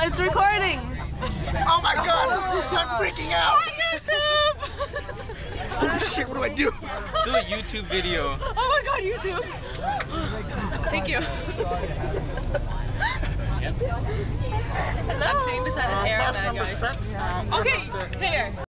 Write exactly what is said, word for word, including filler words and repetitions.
It's recording. Oh my god! I'm freaking out! Holy shit, what do I do? Do a YouTube video. Oh my god, YouTube! Thank you. Yep. I'm sitting beside an airman, guys. Okay, there.